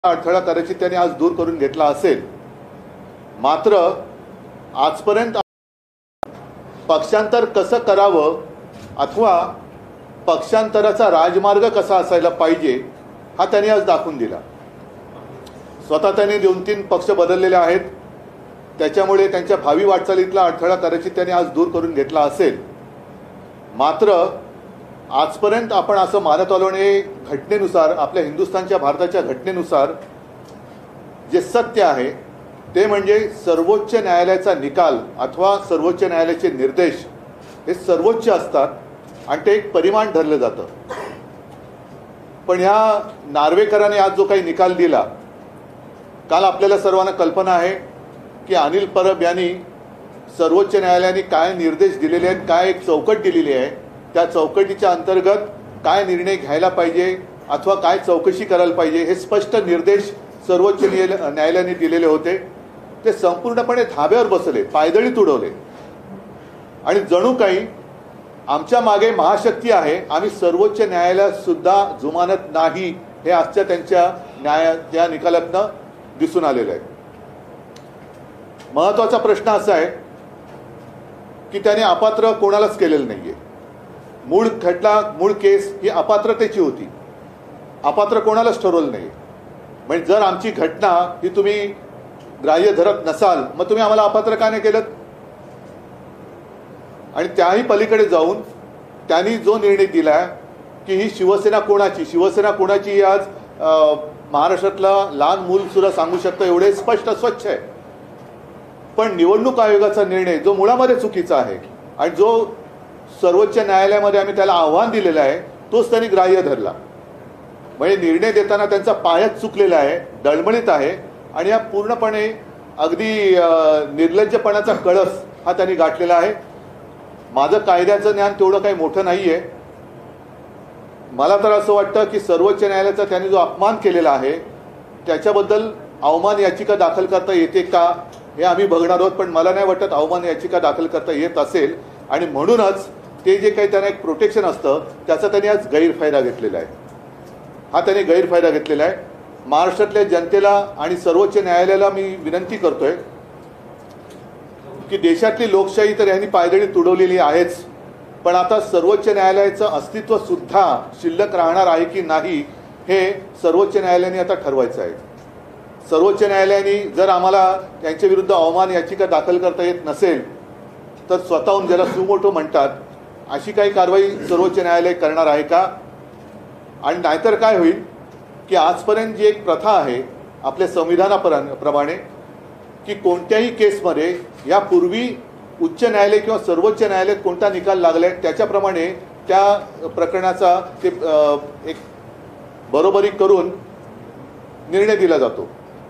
अडथळा करायची त्यांनी आज दूर करून घेतला असेल, मात्र आजपर्यंत पक्षांतर कसं करावं अथवा पक्षांतराचा राजमार्ग कसा असायला पाहिजे हा त्यांनी आज दाखवून दिला। स्वतः त्यांनी 2-3 पक्ष बदललेले आहेत, त्याच्यामुळे त्यांच्या भावी वाटचालीतला अडथळा करायची त्यांनी आज दूर करून घेतला असेल, मात्र आजपर्यंत आपण असं मानत आलो आणि घटनेनुसार आपल्या हिंदुस्थानच्या भारताच्या घटनेनुसार जे सत्य आहे ते म्हणजे सर्वोच्च न्यायालयाचा निकाल अथवा सर्वोच्च न्यायालयाचे निर्देश हे सर्वोच्च असतात आणि ते एक परिमाण धरलं जातं। पण ह्या नार्वेकरांनी आज जो काही निकाल दिला, काल आपल्याला सर्वांना कल्पना आहे की अनिल परब यांनी सर्वोच्च न्यायालयाने काय निर्देश दिलेले आहेत, काय एक चौकट दिलेली आहे, त्या चौकटीच्या अंतर्गत काय निर्णय घ्यायला पाहिजे अथवा काय चौकशी करायला पाहिजे हे स्पष्ट निर्देश सर्वोच्च न्यायालयाने दिलेले होते। ते संपूर्णपणे धाब्यावर बसले, पायदळी तुडवले आणि जणू काही आमच्या मागे महाशक्ती आहे, आम्ही सर्वोच्च न्यायालयात सुद्धा जुमानत नाही, हे आजच्या त्यांच्या त्या निकालातनं दिसून आलेलं आहे। महत्त्वाचा प्रश्न असा आहे की त्याने अपात्र कोणालाच केलेलं नाहीये। मूळ केस ही अपात्रतेची होती, अपात्र कोणालाच ठरवलं नाही। म्हणजे जर आमची घटना ही तुम्ही ग्राह्य धरत नसाल, मग तुम्ही आम्हाला अपात्र का नाही केलं? आणि त्याही पलीकडे जाऊन त्यांनी जो निर्णय दिला की ही शिवसेना कोणाची आज महाराष्ट्रातला लहान मूल सुद्धा सांगू शकतं, एवढे स्पष्ट स्वच्छ आहे। पण निवडणूक आयोगाचा निर्णय जो मुळामध्ये चुकीचा आहे आणि जो सर्वोच्च न्यायालयामध्ये आम्ही त्याला आव्हान दिलेलं आहे तोच त्यांनी ग्राह्य धरला। म्हणजे निर्णय देताना त्यांचा पायच चुकलेला आहे, डळमळीत आहे आणि हा पूर्णपणे अगदी निर्लज्जपणाचा कळस हा त्यांनी गाठलेला आहे। माझं कायद्याचं ज्ञान तेवढं काही मोठं नाहीये, मला तर असं वाटतं की सर्वोच्च न्यायालयाचा त्यांनी जो अपमान केलेला आहे त्याच्याबद्दल अवमान याचिका दाखल करता येते का हे आम्ही बघणार आहोत। पण मला नाही वाटत अवमान याचिका दाखल करता येत असेल आणि म्हणूनच ते जे काही त्यांना एक प्रोटेक्शन असतं त्याचा त्यांनी आज गैरफायदा घेतलेला आहे, हा त्यांनी गैरफायदा घेतलेला आहे। महाराष्ट्रातल्या जनतेला आणि सर्वोच्च न्यायालयाला मी विनंती करतोय की देशातली लोकशाही तर यांनी पायदळी तुडवलेली आहेच, पण आता सर्वोच्च न्यायालयाचं अस्तित्व सुद्धा शिल्लक राहणार आहे की नाही हे सर्वोच्च न्यायालयाने आता ठरवायचं आहे। सर्वोच्च न्यायालयाने जर आम्हाला त्यांच्या विरुद्ध अवमान याचिका दाखल करता येत नसेल तर स्वतःहून ज्याला सुमोटो म्हणतात अशी काही कारवाई सर्वोच्च न्यायालय करणार आहे का? आणि नाहीतर काय होईल की आजपर्यंत जी एक प्रथा आहे आपल्या संविधानाप्रमाणे की कोणत्याही केसमध्ये यापूर्वी उच्च न्यायालय किंवा सर्वोच्च न्यायालयात कोणता निकाल लागलाय त्याच्याप्रमाणे त्या प्रकरणाचा ते एक बरोबरी करून निर्णय दिला जातो।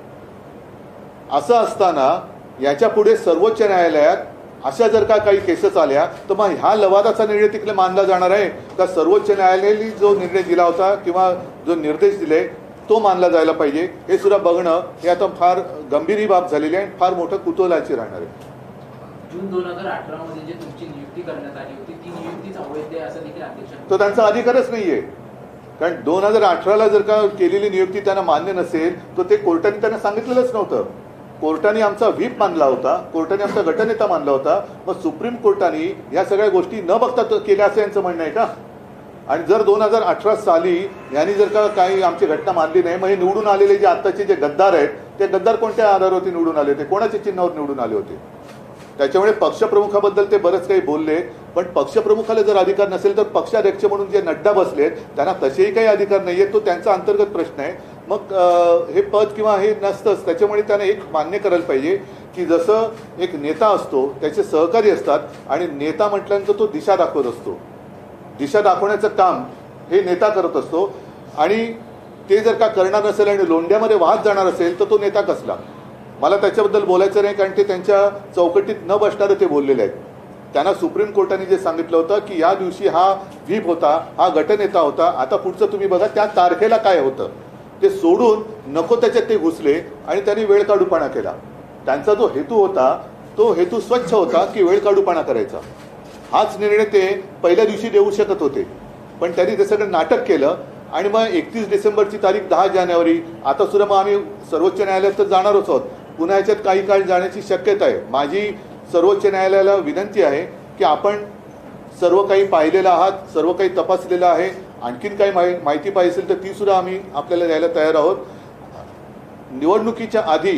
असं असताना याच्या पुढे सर्वोच्च न्यायालयात अशा जर का काही केसेस आल्या तर मग ह्या लवादाचा निर्णय तिकडे मानला जाणार आहे का सर्वोच्च न्यायालयाने जो निर्णय दिला होता किंवा जो निर्देश दिले तो मानला जायला पाहिजे, हे सुद्धा बघणं हे आता फार गंभीर बाब झालेली आहे, फार मोठं कुतूहलाची राहणार आहे। जून 2018 मध्ये जे तुमची नियुक्ती करण्यात आली होती ती नियुक्तीच अवैध आहे असं देखील अध्यक्ष तो त्यांचा अधिकारच नाहीये, कारण 2018ला जर का केलेली नियुक्ती त्यांना मान्य नसेल तर ते कोर्टाने त्यांना सांगितलेलंच नव्हतं। कोर्टाने आमचा व्हीप मानला होता, कोर्टाने आमचा गटनेता मानला होता, मग सुप्रीम कोर्टाने या सगळ्या गोष्टी न बघता केल्या असं यांचं म्हणणं आहे का? आणि जर 2018 साली यांनी जर का काही आमची घटना मानली नाही, मग हे निवडून आलेले जे आत्ताचे जे गद्दार आहेत ते गद्दार कोणत्या आधारावरती निवडून आले होते, कोणाच्या चिन्हावर निवडून आले होते? त्याच्यामुळे पक्षप्रमुखाबद्दल ते बरंच काही बोलले, पण पक्षप्रमुखाला जर अधिकार नसेल तर पक्षाध्यक्ष म्हणून जे नड्डा बसलेत त्यांना तसेही काही अधिकार नाहीये, तो त्यांचा अंतर्गत प्रश्न आहे। मग हे पद किंवा हे नसतंच, त्याच्यामुळे त्याने एक मान्य करायला पाहिजे की जसं एक नेता असतो त्याचे सहकारी असतात आणि नेता म्हटल्यानंतर तो दिशा दाखवत असतो, दिशा दाखवण्याचं काम हे नेता करत असतो आणि ते जर का करणार नसेल आणि लोंढ्यामध्ये वाहत जाणार असेल तर तो नेता कसला? मला त्याच्याबद्दल बोलायचं नाही, कारण ते त्यांच्या चौकटीत न बसणारे ते बोललेले आहेत। त्यांना सुप्रीम कोर्टाने जे सांगितलं होतं की या दिवशी हा व्हीप होता, हा गटनेता होता, आता पुढचं तुम्ही बघा त्या तारखेला काय होतं ते सोडून नको त्याच्यात ते घुसले आणि त्यांनी वेळकाढूपणा केला। त्यांचा जो हेतू होता तो हेतू स्वच्छ होता की वेळकाढूपणा करायचा। हाच निर्णय ते पहिल्या दिवशी देऊ शकत होते, पण त्यांनी ते सगळं नाटक केलं आणि मग 31 डिसेंबरची तारीख 10 जानेवारी आता सुद्धा मग आम्ही सर्वोच्च न्यायालयात तर जाणारच आहोत. पुन्हा याच्यात काही काळ जाण्याची शक्यता आहे. माझी सर्वोच्च न्यायालयाला विनंती आहे की आपण सर्व काही पाहिलेलं आहात, सर्व काही तपासलेलं आहे. आणखीन काही माहिती पाहिजे असेल तर ती सुद्धा आम्ही आपल्याला द्यायला तयार आहोत. निवडणुकीच्या आधी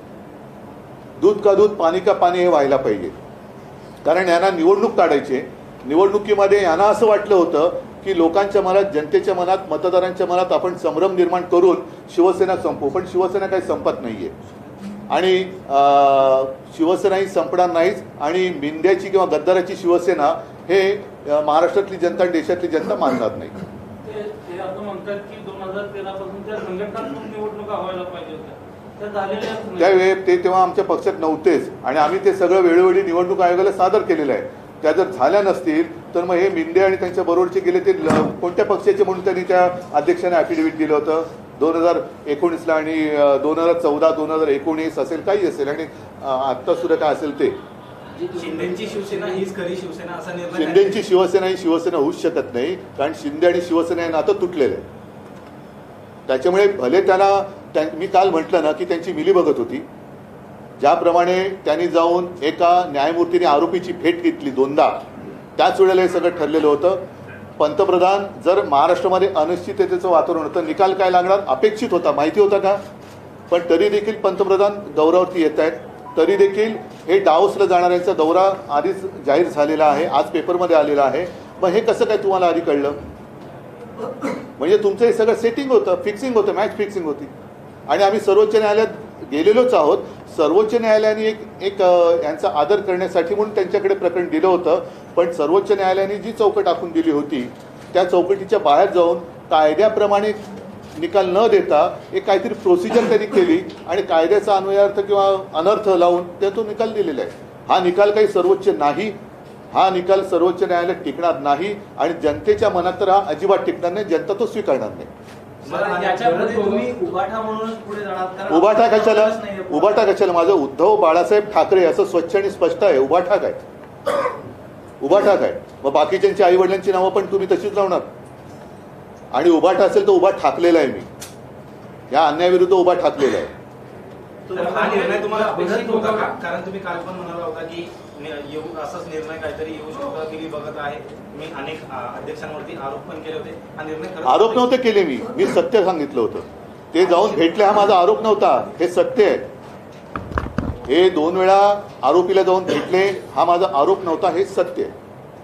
दूध का दूध पाणी का पाणी हे व्हायला पाहिजे. कारण यांना निवडणूक काढायची. निवडणुकीमध्ये यांना असं वाटलं होतं की लोकांच्या मनात, जनतेच्या मनात, मतदारांच्या मनात आपण संभ्रम निर्माण करून शिवसेना संपवू. पण शिवसेना काही संपत नाहीये आणि शिवसेनाही संपणार नाहीच. आणि मिंद्याची किंवा गद्दाराची शिवसेना हे महाराष्ट्रातली जनता, देशातली जनता मानणार नाही. ते असं म्हणतात की 2013 पासून त्या संघटनात्मक निवडणुका व्हायला पाहिजे होत्या, त्या झालेल्या नाही. त्यावेळी ते तेव्हा आमच्या पक्षात नव्हतेच आणि आम्ही ते सगळं वेळोवेळी निवडणूक आयोगाला सादर केलेलं आहे. त्या जर झाल्या नसतील तर मग हे मिंदे आणि त्यांच्या बरोबरचे गेले ते कोणत्या पक्षाचे म्हणून त्यांनी त्या अध्यक्षाने ॲफिडेव्हिट दिलं होतं 2019ला आणि 2014, 2019 असेल, काही असेल आणि आत्ता सुद्धा काय असेल ते. शिंदेची शिवसेना हीच खरी शिवसेना असा निर्णय. शिंदेची शिवसेना ही शिवसेना होऊच शकत नाही, कारण शिंदे आणि शिवसेना हे नातं तुटलेलं आहे. त्याच्यामुळे भले त्यांना, मी काल म्हटलं ना की त्यांची मिलीभगत होती. ज्याप्रमाणे त्यांनी जाऊन एका न्यायमूर्तीने आरोपीची भेट घेतली 2दा, त्याच वेळेला हे सगळं ठरलेलं होतं. पंतप्रधान जर महाराष्ट्रामध्ये अनिश्चिततेचं वातावरण होतं, निकाल काय लागणार अपेक्षित होता, माहिती होता का? पण तरी देखील पंतप्रधान दौऱ्यावरती येत आहेत. तरी देखील हे डावोसला जाणाऱ्यांचा दौरा आधीच जाहीर झालेला आहे, आज पेपरमध्ये आलेला आहे. मग हे कसं काय तुम्हाला आधी कळलं? म्हणजे तुमचं हे सगळं सेटिंग होतं, फिक्सिंग होतं, मॅच फिक्सिंग होती. आणि आम्ही सर्वोच्च न्यायालयात गेलेलोच आहोत. सर्वोच्च न्यायालयाने एक यांचा आदर करण्यासाठी म्हणून त्यांच्याकडे प्रकरण दिलं होतं. पण सर्वोच्च न्यायालयाने जी चौकट आखून दिली होती त्या चौकटीच्या बाहेर जाऊन कायद्याप्रमाणे निकाल न देता एक काहीतरी प्रोसिजर त्यांनी केली आणि कायद्याचा अन्वयार्थ किंवा अनर्थ लावून तो निकाल दिलेला आहे. हा निकाल काही सर्वोच्च नाही, हा निकाल सर्वोच्च न्यायालयात टिकणार नाही आणि जनतेच्या मनात तर हा अजिबात टिकणार नाही. जनता तो स्वीकारणार नाही. उभाटा कशाला? उभाटा कशाला? माझं उद्धव बाळासाहेब ठाकरे असं स्वच्छ आणि स्पष्ट आहे. उभाटा काय? उभाटा काय? मग बाकीच्यांची आई वडिलांची नावं पण तुम्ही तशीच लावणार. आणि उभाटा असेल तर उभा ठाकलेला आहे मी. या अन्यायाविरुद्ध उभा ठाकलेला आहे. हा निर्णय तुम्हाला अपेक्षित होता का? कारण तुम्ही काल पण म्हणाला होता की असाच निर्णय काहीतरी येऊ शकतो, की बघत आहे. मी अनेक अध्यक्षांवरती आरोप पण केले होते. हा निर्णय आरोप नव्हते केले, मी सत्य सांगितलं होतं. ते जाऊन भेटले, हा माझा आरोप नव्हता, हे सत्य आहे. हे 2 वेळा आरोपीला जाऊन भेटले, हा माझा आरोप नव्हता, हे सत्य आहे.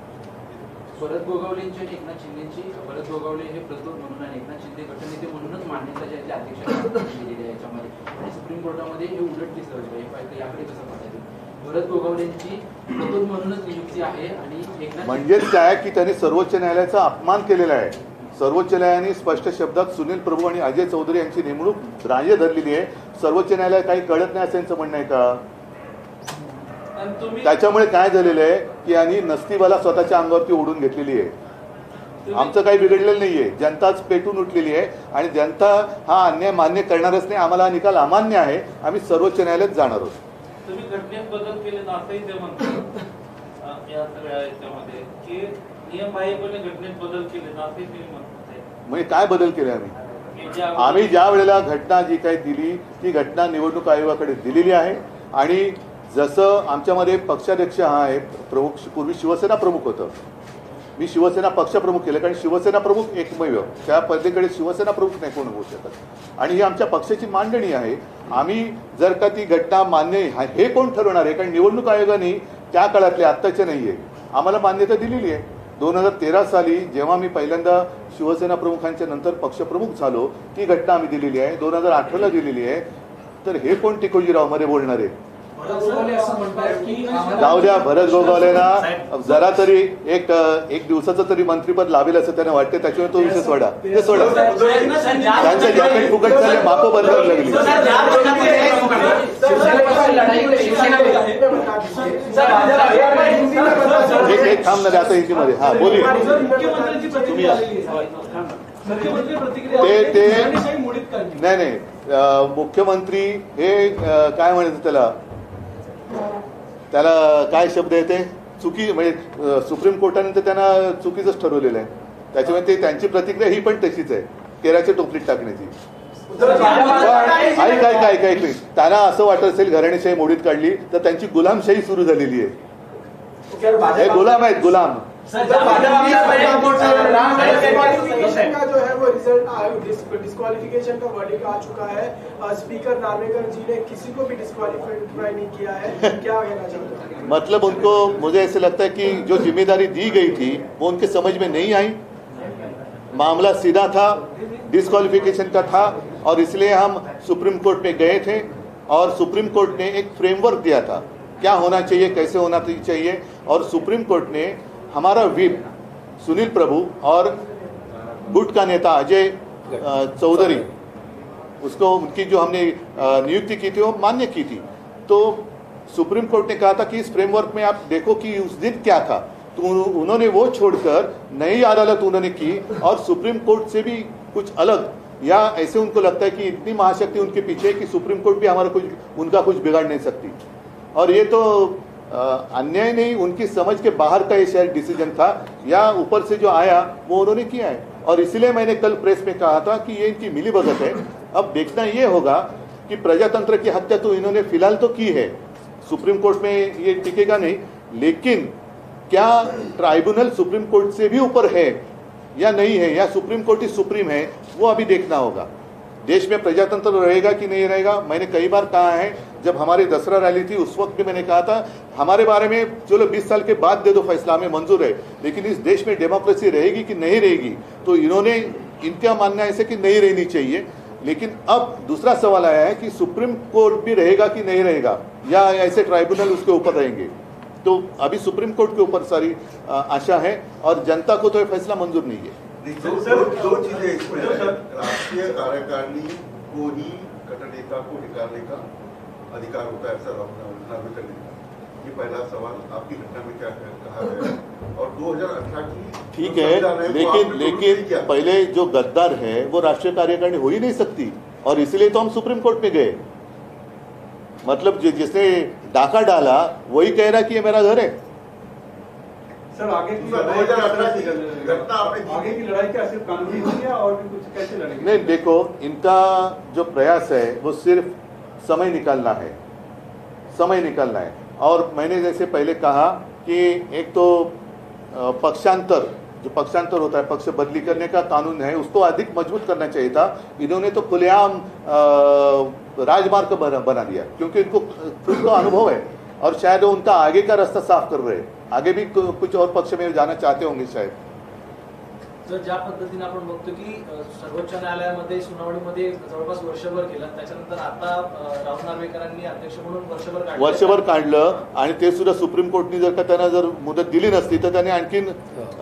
भरत गोगावलेंची आणि एकनाथ शिंदेची, भरत गोगावले हे प्रतोद म्हणून आणि एकनाथ शिंदे गटनेते म्हणूनच मान्यता जी आहे ती अध्यक्षांनी दिलेली आहे याच्यामध्ये. आणि सुप्रीम कोर्टामध्ये हे उलट दिसलं पाहिजे. याकडे कसं पाहिजे? भरत गोगावलेंची प्रतोद म्हणूनच नियुक्ती आहे आणि एकनाथ, म्हणजेच काय की त्यांनी सर्वोच्च न्यायालयाचा अपमान केलेला आहे. सर्वोच्च न्यायालयाने स्पष्ट शब्दात सुनील प्रभू आणि अजय चौधरी यांची नेमणूक ग्राह्य धरलेली आहे. सर्वोच्च न्यायालय काही कळत नाही असं यांचं म्हणणं आहे का? त्याच्यामुळे काय झालेलं आहे की यांनी नसतीबाला स्वतःच्या अंगावरती ओढून घेतलेली आहे. आमचं काही बिघडलेलं नाहीये, जनताच पेटून उठलेली आहे आणि जनता हा अन्याय मान्य करणारच नाही. आम्हाला हा निकाल अमान्य आहे. आम्ही सर्वोच्च न्यायालयात जाणार आहोत. तुम्ही घटनेत बदल केले असंही ते म्हणतात या सगळ्या याच्यामध्ये की नियमबाह्यपणे घटनेत बदल केले असंही ते म्हणतात. म्हणजे काय बदल केले आम्ही ज्या वेळेला घटना जी काही दिली ती घटना निवडणूक आयोगाकडे दिलेली आहे. आणि जसं आमच्यामध्ये पक्षाध्यक्ष हा आहे प्रमुख, पूर्वी शिवसेना प्रमुख होतं, मी शिवसेना पक्षप्रमुख केलं कारण शिवसेना प्रमुख एकमेव, त्या पद्धतीकडे शिवसेना प्रमुख नाही कोण होऊ शकत. आणि ही आमच्या पक्षाची मांडणी आहे. आम्ही जर का ती घटना मान्य हे कोण ठरवणार आहे? कारण निवडणूक आयोगाने त्या काळातले, आत्ताचे नाही आहे, आम्हाला मान्यता दिलेली आहे. 2013 साली जेव्हा मी पहिल्यांदा शिवसेना प्रमुखांच्या नंतर पक्षप्रमुख झालो ती घटना आम्ही दिलेली आहे. 2018ला दिलेली आहे. तर हे कोण टिकोजीराव मध्ये बोलणार आहे? जाऊ द्या. भरत गोगावलेना जरा तरी एक दिवसाचं तरी मंत्रीपद लाभेल असं त्यांना वाटते. त्याच्यामुळे तो विषय सोडा, ते सोडा. त्यांचं जॅकेट फुकट झाले, मापं बंद लागली. एक थांब ना आता हिंदीमध्ये. हा बोली तुम्ही. ते नाही मुख्यमंत्री हे काय म्हणायचं त्याला काय शब्द आहे ते चुकी, म्हणजे सुप्रीम कोर्टाने तर त्यांना चुकीचंच ठरवलेलं आहे. त्याच्यामुळे ते त्यांची प्रतिक्रिया ही पण तशीच आहे. केराच्या टोपलीत टाकण्याची. पण ऐक त्यांना असं वाटत असेल घराणेशाही मोडीत काढली तर त्यांची गुलामशाही सुरू झालेली आहे. हे गुलाम आहेत, गुलाम. डिस्क्वालिफिकेशन का जो है वो रिजल्ट डिस्क्वालिफिकेशन का वर्डिक्ट आ चुका है. स्पीकर नार्वेकर जी ने किसी को भी डिस्क्वालिफाई नहीं किया है. क्या कहना चाहते हैं? मतलब उनको, मुझे ऐसे लगता है कि जो जिम्मेदारी दी गई थी वो उनके समझ में नहीं आई. मामला सीधा था, डिस्क्वालिफिकेशन का था और इसलिए हम सुप्रीम कोर्ट में गए थे और सुप्रीम कोर्ट ने एक फ्रेमवर्क दिया था क्या होना चाहिए, कैसे होना चाहिए. और सुप्रीम कोर्ट ने हमारा व्हिप सुनील प्रभु और गुट का नेता अजय चौधरी, उसको उनकी जो हमने नियुक्ति की थी वो मान्य की थी. तो सुप्रीम कोर्ट ने कहा था कि इस फ्रेमवर्क में आप देखो कि उस दिन क्या था. तो उन्होंने वो छोड़कर नई अदालत उन्होंने की और सुप्रीम कोर्ट से भी कुछ अलग, या ऐसे उनको लगता है कि इतनी महाशक्ति उनके पीछे है कि सुप्रीम कोर्ट भी हमारा कुछ, उनका कुछ बिगाड़ नहीं सकती. और ये तो अन्याय नहीं, उनकी समझ के बाहर का ये शायद डिसीजन था या ऊपर से जो आया वो उन्होंने किया है. और इसलिए मैंने कल प्रेस में कहा था कि ये इनकी मिलीभगत है. अब देखना ये होगा कि प्रजातंत्र की हत्या तो इन्होंने फिलहाल तो की है, सुप्रीम कोर्ट में ये टिकेगा नहीं, लेकिन क्या ट्राइब्यूनल सुप्रीम कोर्ट से भी ऊपर है या नहीं है, या सुप्रीम कोर्ट ही सुप्रीम है, वो अभी देखना होगा. देश में प्रजातंत्र रहेगा कि नहीं रहेगा. मैंने कई बार कहा है, जब हमारी दसरा रैली थी उस वक्त भी मैंने कहा था हमारे बारे में चलो 20 साल के बाद दे दो फैसला, हमें मंजूर है, लेकिन इस देश में डेमोक्रेसी रहेगी कि नहीं रहेगी. तो इन्होंने, इनका मानना ऐसे कि नहीं रहनी चाहिए. लेकिन अब दूसरा सवाल आया है कि सुप्रीम कोर्ट भी रहेगा कि नहीं रहेगा, या ऐसे ट्राइब्यूनल उसके ऊपर रहेंगे. तो अभी सुप्रीम कोर्ट के ऊपर सारी आशा है और जनता को तो ये फैसला मंजूर नहीं है. दो चीजें इसमें, राष्ट्रीय कार्यकारिणी को ही कट्टर नेता को निकालने का अधिकार होता है, ऐसा नार्वेकर ने कहा. ये पहला सवाल आपकी घटना में क्या कहा गया. और 2018 की ठीक है, लेकिन पहले जो गद्दार है वो राष्ट्रीय कार्यकारिणी हो ही नहीं सकती और इसलिए तो हम सुप्रीम कोर्ट में गए. मतलब जिसने डाका डाला वही कह रहा कि ये मेरा घर है. सर आगे की 2018 की घटना आपने, आगे की लड़ाई क्या सिर्फ कानूनी होगी या और भी कुछ, कैसे लड़ेंगे? नहीं, देखो, इनका जो प्रयास है वो सिर्फ समय निकालना है, समय निकालना है. और मैंने जैसे पहले कहा कि एक तो पक्षांतर, जो पक्षांतर होता है, पक्ष बदली करने का कानून है, उसको अधिक मजबूत करना चाहिए था. इन्होंने तो खुलेआम राजमार्ग बना दिया क्योंकि इनको खुद का अनुभव है और शायद उनका आगे का रास्ता साफ कर रहे हैं. आगे भी कुछ और पक्ष में जाना चाहते होंगे शायद. जर ज्या पद्धतीने आपण बघतो की सर्वोच्च न्यायालयामध्ये सुनावणीमध्ये जवळपास वर्षभर केलं, त्याच्यानंतर आता राहुल नार्वेकरांनी अध्यक्ष म्हणून वर्षभर काढलं आणि ते सुद्धा सुप्रीम कोर्टने जर का त्यांना जर मुदत दिली नसती तर त्याने आणखीन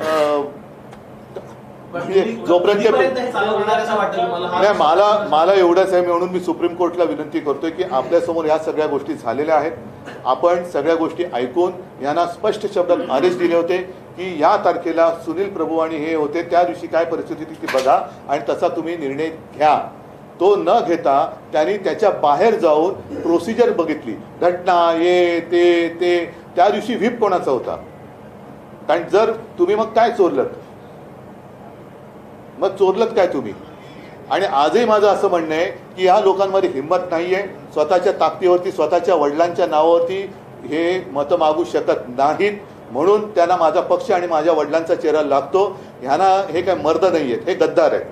जोपर्यंत नाही, मला एवढंच आहे म्हणून मी सुप्रीम कोर्टला विनंती करतोय की आपल्यासमोर या सगळ्या गोष्टी झालेल्या आहेत. आपण सगळ्या गोष्टी ऐकून यांना स्पष्ट शब्दात आदेश दिले होते की या तारखेला सुनील प्रभू आणि हे होते, त्या दिवशी काय परिस्थिती ती बघा आणि तसा तुम्ही निर्णय घ्या. तो न घेता त्यांनी त्याच्या बाहेर जाऊन प्रोसिजर बघितली, घटना ये ते त्या दिवशी व्हीप कोणाचा होता. कारण जर तुम्ही मग काय चोरलत काय तुम्ही. आणि आजही माझं असं म्हणणं आहे की ह्या लोकांमध्ये हिंमत नाहीये, स्वतःच्या ताकदीवरती, स्वतःच्या वडिलांच्या नावावरती हे मतं मागू शकत नाहीत. म्हणून त्यांना माझा पक्ष आणि माझ्या वडिलांचा चेहरा लागतो. ह्यांना हे काय मर्द नाहीयेत, हे गद्दार आहेत.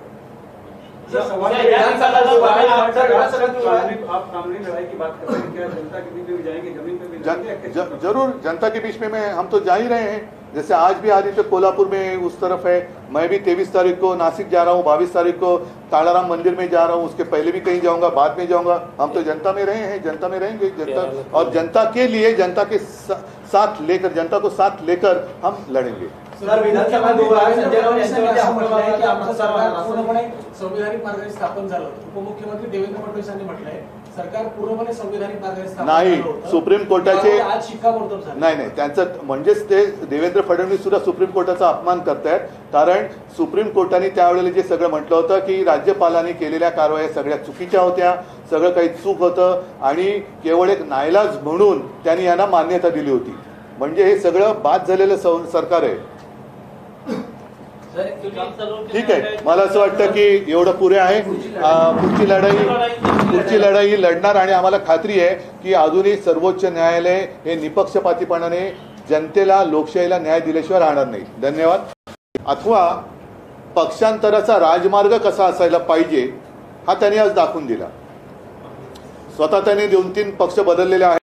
आप कानूनी लड़ाई की बात कर रहे हैं, क्या जनता के बीच में जाएंगे, जमीन पे भी जाएंगे? जरूर, जनता के बीच में हम तो जा ही रहे हैं. जैसे आज भी आ रही थे कोल्हापुर में उस तरफ है, मैं भी 23 तारीख को नासिक जा रहा हूँ, 22 तारीख को तालाराम मंदिर में जा रहा हूँ, उसके पहले भी कहीं जाऊंगा, बाद में जाऊंगा. हम तो जनता में रहे हैं, जनता में रहेंगे. जनता और जनता के लिए, जनता के साथ लेकर, जनता को साथ लेकर हम लड़ेंगे. सर, विधानसभा संजय राऊत यांच्यावरती आरोप आहे की आमचं सरकार पूर्णपणे संविधानिक मार्गाने स्थापन झालं. उपमुख्यमंत्री देवेंद्र फडणवीस यांनी म्हटलंय सरकार पूर्णपणे संविधानिक मार्गाने स्थापन नाही. सुप्रीम कोर्टाचे आज शिक्कामोर्तब झालं. नाही, त्यांचं म्हणजेच ते देवेंद्र फडणवीस सुद्धा सुप्रीम कोर्टाचा अपमान करतायत. कारण सुप्रीम कोर्टाने त्यावेळेला जे सगळं म्हटलं होतं की राज्यपालांनी केलेल्या कारवाया सगळ्या चुकीच्या होत्या, सगळं काही चूक होतं आणि केवळ एक नाईलाज म्हणून त्यांनी यांना मान्यता दिली होती. म्हणजे हे सगळं बाद झालेलं सरकार आहे. ठीक आहे, मला असं वाटतं की एवढं पुरे आहे. पुढची लढाई लढणार आणि आम्हाला खात्री आहे की अजूनही सर्वोच्च न्यायालय हे निपक्षपातीपणाने जनतेला लोकशाहीला न्याय दिल्याशिवाय राहणार नाही. धन्यवाद. अथवा पक्षांतराचा राजमार्ग कसा असायला पाहिजे हा त्यांनी आज दाखवून दिला. स्वतः त्यांनी 2-3 पक्ष बदललेले आहेत.